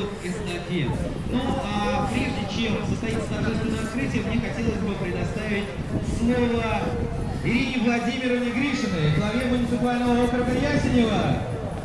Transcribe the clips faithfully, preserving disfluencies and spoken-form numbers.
белых эстафет. Ну, а прежде чем состоится торжественное открытие, мне хотелось бы предоставить слово Ирине Владимировне Гришиной, главе муниципального округа Ясенева.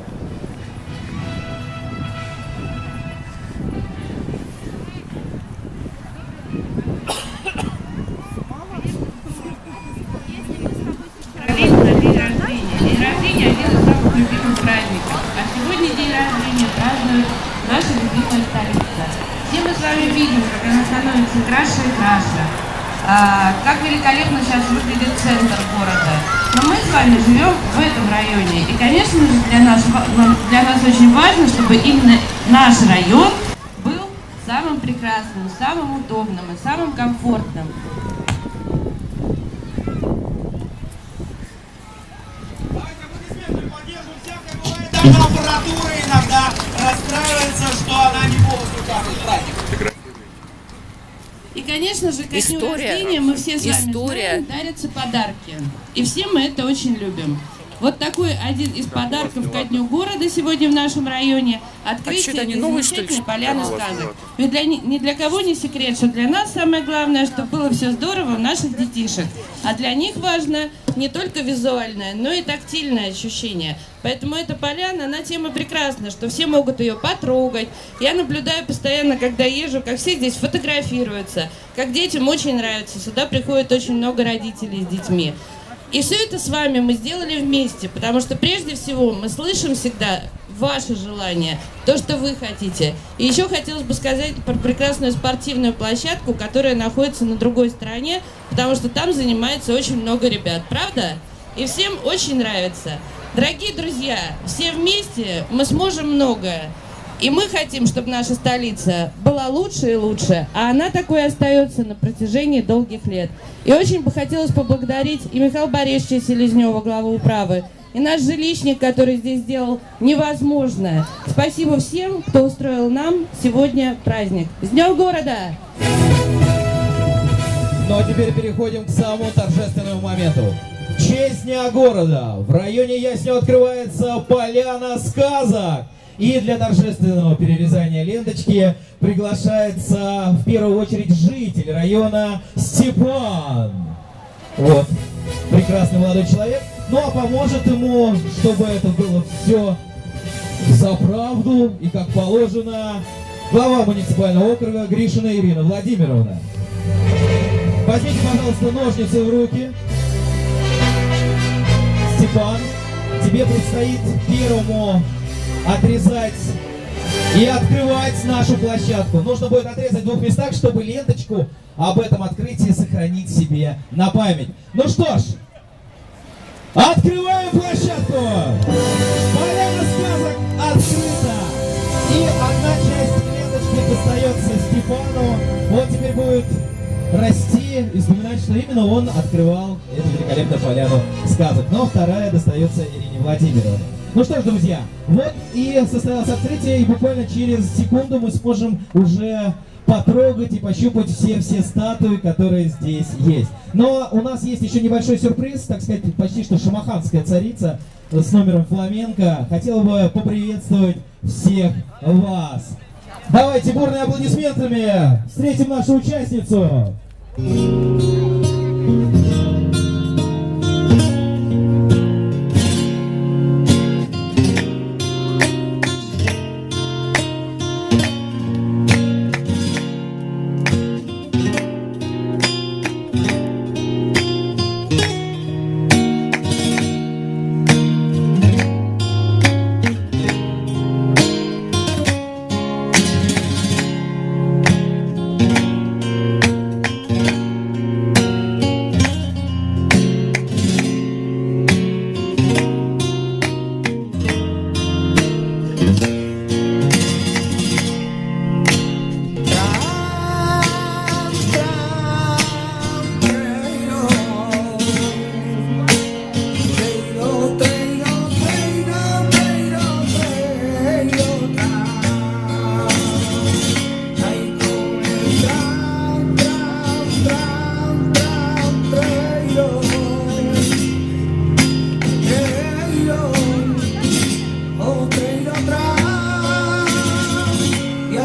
День рождения – один из самых любимых праздников, а сегодня день рождения празднует наша любимая столица. Все мы с вами видим, как она становится краше и краше, а, как великолепно сейчас выглядит центр города. Но мы с вами живем в этом районе, и, конечно же, для нас, для нас очень важно, чтобы именно наш район был самым прекрасным, самым удобным и самым комфортным. Аппаратура иногда расстраивается, что она не полностью праздник. И, конечно же, ко дню рождения мы все с вами знаем, дарятся подарки. И все мы это очень любим. Вот такой один из подарков ко дню города сегодня в нашем районе – открытие этой замечательной поляны сказок. Ведь для, ни для кого не секрет, что для нас самое главное, чтобы было все здорово у наших детишек. А для них важно не только визуальное, но и тактильное ощущение. Поэтому эта поляна, она тема прекрасна, что все могут ее потрогать. Я наблюдаю постоянно, когда езжу, как все здесь фотографируются, как детям очень нравится. Сюда приходит очень много родителей с детьми. И все это с вами мы сделали вместе, потому что прежде всего мы слышим всегда ваши желания, то, что вы хотите. И еще хотелось бы сказать про прекрасную спортивную площадку, которая находится на другой стороне, потому что там занимается очень много ребят, правда? И всем очень нравится. Дорогие друзья, все вместе мы сможем многое. И мы хотим, чтобы наша столица была лучше и лучше, а она такой остается на протяжении долгих лет. И очень бы хотелось поблагодарить и Михаила Борисовича Селезнева, главу управы, и наш жилищник, который здесь сделал невозможное. Спасибо всем, кто устроил нам сегодня праздник. С Днем города! Ну а теперь переходим к самому торжественному моменту. В честь Дня города в районе Яснева открывается поляна сказок. И для торжественного перерезания ленточки приглашается в первую очередь житель района Степан. Вот, прекрасный молодой человек. Ну а поможет ему, чтобы это было все за правду и как положено, глава муниципального округа Гришина Ирина Владимировна. Возьмите, пожалуйста, ножницы в руки. Степан, тебе предстоит первому отрезать и открывать нашу площадку. Нужно будет отрезать в двух местах, чтобы ленточку об этом открытии сохранить себе на память. Ну что ж, открываем площадку! Поляна сказок открыта! И одна часть ленточки достается Степану. Он теперь будет расти и вспоминать, что именно он открывал эту великолепную поляну сказок. Но вторая достается Ирине Владимировне. Ну что ж, друзья, вот и состоялось открытие, и буквально через секунду мы сможем уже потрогать и пощупать все-все статуи, которые здесь есть. Но у нас есть еще небольшой сюрприз, так сказать, почти что шамаханская царица с номером фламенко. Хотела бы поприветствовать всех вас. Давайте бурными аплодисментами встретим нашу участницу.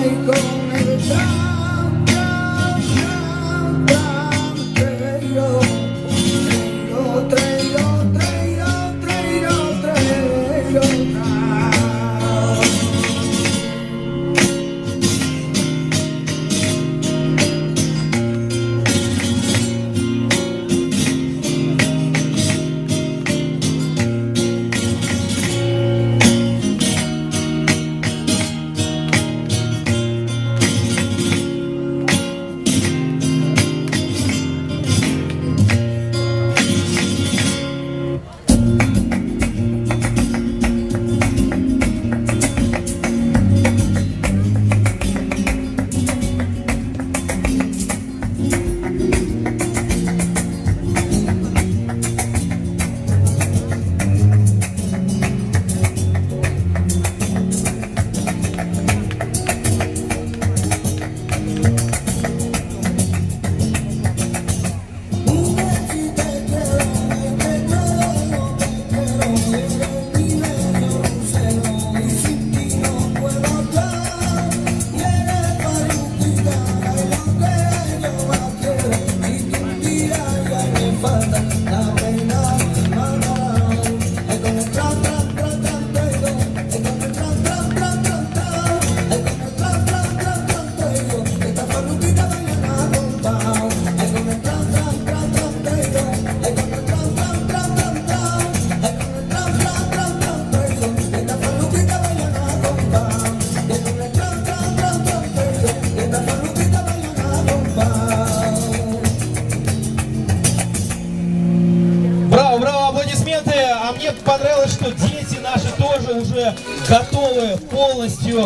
Мне понравилось, что дети наши тоже уже готовы полностью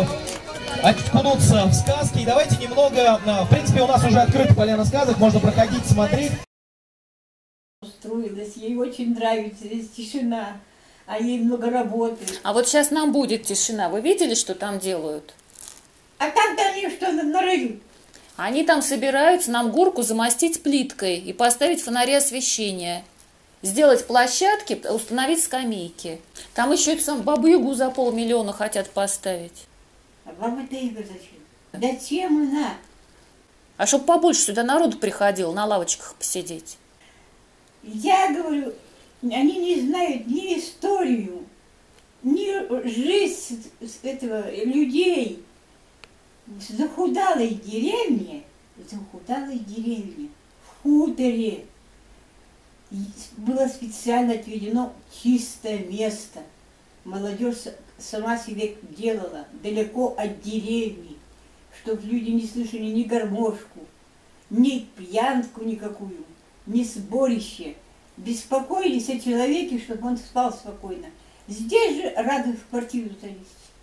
окунуться в сказки. И давайте немного, в принципе, у нас уже открыта поляна сказок, можно проходить, смотреть. Устроилась, ей очень нравится, здесь тишина, а ей много работы. А вот сейчас нам будет тишина. Вы видели, что там делают? А там-то они что нарыли? Они там собираются нам горку замостить плиткой и поставить фонари освещения. Сделать площадки, установить скамейки. Там еще эту самую Бабу-Ягу за полмиллиона хотят поставить. А вам это Игорь зачем? Зачем она? А чтобы побольше сюда народу приходил, на лавочках посидеть. Я говорю, они не знают ни историю, ни жизнь этого людей. В захудалой деревне, в захудалой деревне, в хуторе, было специально отведено чистое место. Молодежь сама себе делала, далеко от деревни, чтобы люди не слышали ни гармошку, ни пьянку никакую, ни сборище. Беспокоились о человеке, чтобы он спал спокойно. Здесь же рады в квартиру залезть.